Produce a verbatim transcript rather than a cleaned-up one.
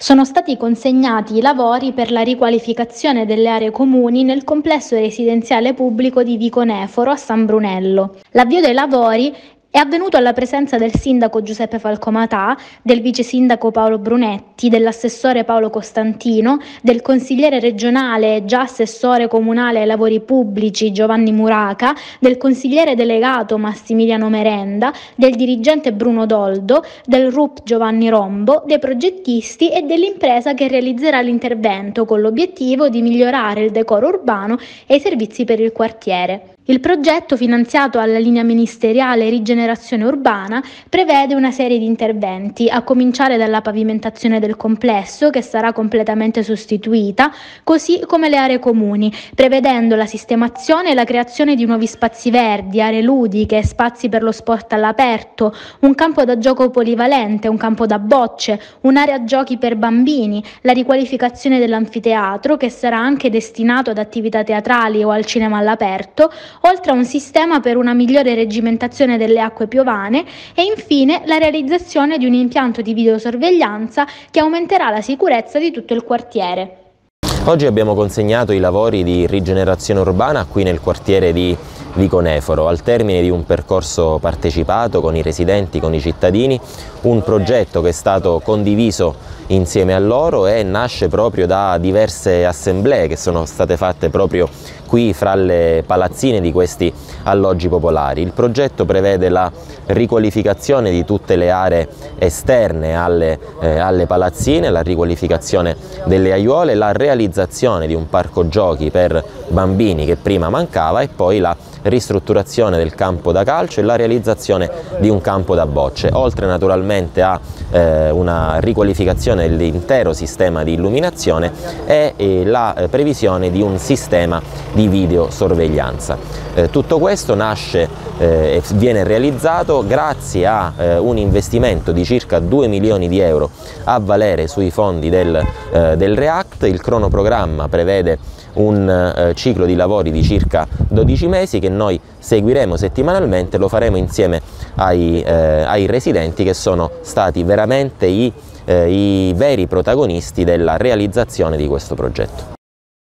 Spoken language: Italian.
Sono stati consegnati i lavori per la riqualificazione delle aree comuni nel complesso residenziale pubblico di Vico Neforo a San Brunello. L'avvio dei lavori è avvenuto alla presenza del sindaco Giuseppe Falcomatà, del vice sindaco Paolo Brunetti, dell'assessore Paolo Costantino, del consigliere regionale e già assessore comunale ai lavori pubblici Giovanni Muraca, del consigliere delegato Massimiliano Merenda, del dirigente Bruno Doldo, del R U P Giovanni Rombo, dei progettisti e dell'impresa che realizzerà l'intervento con l'obiettivo di migliorare il decoro urbano e i servizi per il quartiere. Il progetto, finanziato alla linea ministeriale Rigenerazione Urbana, prevede una serie di interventi, a cominciare dalla pavimentazione del complesso, che sarà completamente sostituita, così come le aree comuni, prevedendo la sistemazione e la creazione di nuovi spazi verdi, aree ludiche, spazi per lo sport all'aperto, un campo da gioco polivalente, un campo da bocce, un'area giochi per bambini, la riqualificazione dell'anfiteatro, che sarà anche destinato ad attività teatrali o al cinema all'aperto, oltre a un sistema per una migliore reggimentazione delle acque piovane e infine la realizzazione di un impianto di videosorveglianza che aumenterà la sicurezza di tutto il quartiere. Oggi abbiamo consegnato i lavori di rigenerazione urbana qui nel quartiere di Vico-Neforo, al termine di un percorso partecipato con i residenti, con i cittadini, un progetto che è stato condiviso insieme a loro e nasce proprio da diverse assemblee che sono state fatte proprio qui fra le palazzine di questi alloggi popolari. Il progetto prevede la riqualificazione di tutte le aree esterne alle, eh, alle palazzine, la riqualificazione delle aiuole, la realizzazione di un parco giochi per bambini che prima mancava e poi la ristrutturazione del campo da calcio e la realizzazione di un campo da bocce, oltre naturalmente a eh, una riqualificazione dell'intero sistema di illuminazione e eh, la eh, previsione di un sistema di videosorveglianza. Eh, tutto questo nasce eh, e viene realizzato grazie a eh, un investimento di circa due milioni di euro a valere sui fondi del, eh, del REACT. Il cronoprogramma prevede un eh, ciclo di lavori di circa dodici mesi che noi seguiremo settimanalmente, lo faremo insieme ai, eh, ai residenti che sono stati veramente i, eh, i veri protagonisti della realizzazione di questo progetto.